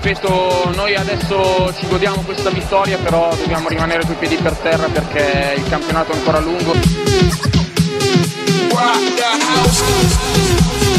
ripeto, noi adesso ci godiamo questa vittoria, però dobbiamo rimanere coi piedi per terra perché il campionato è ancora lungo.